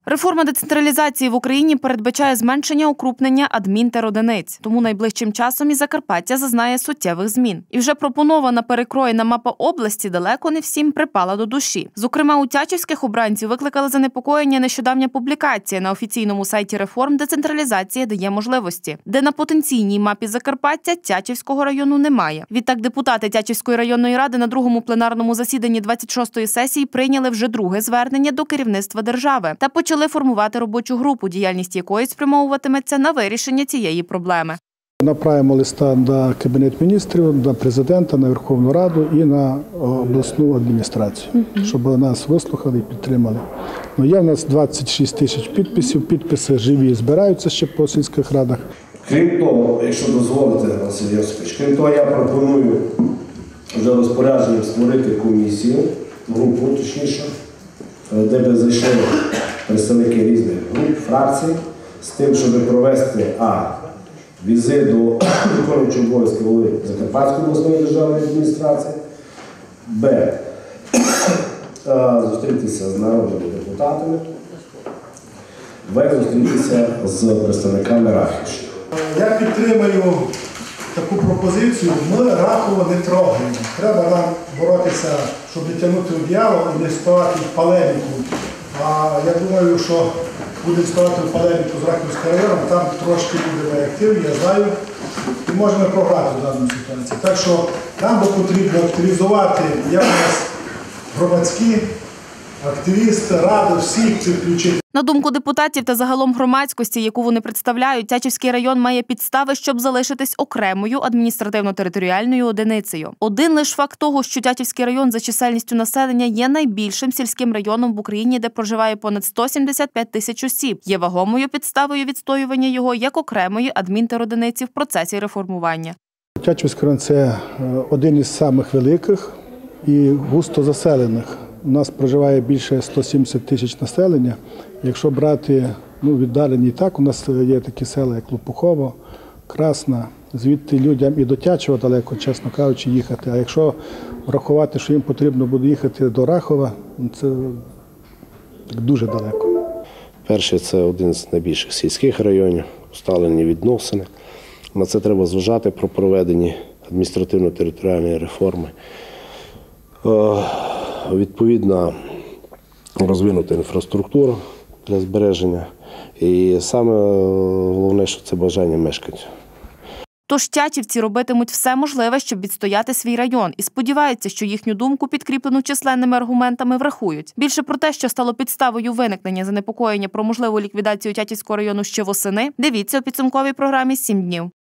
Реформа децентралізації в Україні передбачає зменшення укрупнення адмінтеродиниць. Тому найближчим часом і Закарпаття зазнає суттєвих змін. І вже пропонована перекроєна мапа області далеко не всім припала до душі. Зокрема, у тячівських обранців викликала занепокоєння нещодавня публікація на офіційному сайті реформ «Децентралізація дає можливості», де на потенційній мапі Закарпаття Тячівського району немає. Відтак депутати Тячівської районної ради на другому пленарному засіданні 26-ї сесії прийняли вже друге звернення до керівництва держави та почали формувати робочу групу, діяльність якої спрямовуватиметься на вирішення цієї проблеми. Направимо листа на Кабінет міністрів, на президента, на Верховну Раду і на обласну адміністрацію, щоб нас вислухали і підтримали. Є в нас 26 тисяч підписів, підписи живі збираються ще по сільських радах. Крім того, якщо дозволите, Василь Йосипович, крім того, я пропоную вже розпорядженням створити комісію, групу точніше, де б зайшли представники різних груп, фракцій, з тим, щоб провести візит до виконуючого обов'язки голови Закарпатської обласної державної адміністрації, зустрітися з народними депутатами, зустрітися з представниками Рахівщини. Я підтримую таку пропозицію. Ми Рахова не трогаємо. Треба нам боротися, щоб не тягнути у дьявола і не ставати в полеміку. А я думаю, що будемо ставати в полеміку з Рахівським районом, там трошки буде реактивні, я знаю, і можемо програти в даній ситуації. Так що нам потрібно активізувати, як у нас громадські активісти, ради, всіх цих включити. На думку депутатів та загалом громадськості, яку вони представляють, Тячівський район має підстави, щоб залишитись окремою адміністративно-територіальною одиницею. Один лише факт того, що Тячівський район за чисельністю населення є найбільшим сільським районом в Україні, де проживає понад 175 тисяч осіб, є вагомою підставою відстоювання його як окремої адмінтеродиниці в процесі реформування. Тячівський район – це один із самих великих і густо заселених. У нас проживає більше 170 тисяч населення. Якщо брати віддалені, так, у нас є такі села, як Лопухово, Красна, звідти людям і до Тячева далеко, чесно кажучи, їхати. А якщо врахувати, що їм потрібно буде їхати до Рахова, це дуже далеко. Перше, це один з найбільших сільських районів, усталені відносини. На це треба зважати про проведення адміністративно-територіальної реформи. Відповідна розвинута інфраструктура для збереження. І саме головне, що це бажання мешканців. Тож тячівці робитимуть все можливе, щоб відстояти свій район, і сподіваються, що їхню думку, підкріплену численними аргументами, врахують. Більше про те, що стало підставою виникнення занепокоєння про можливу ліквідацію Тячівського району ще восени, дивіться у підсумковій програмі «7 днів».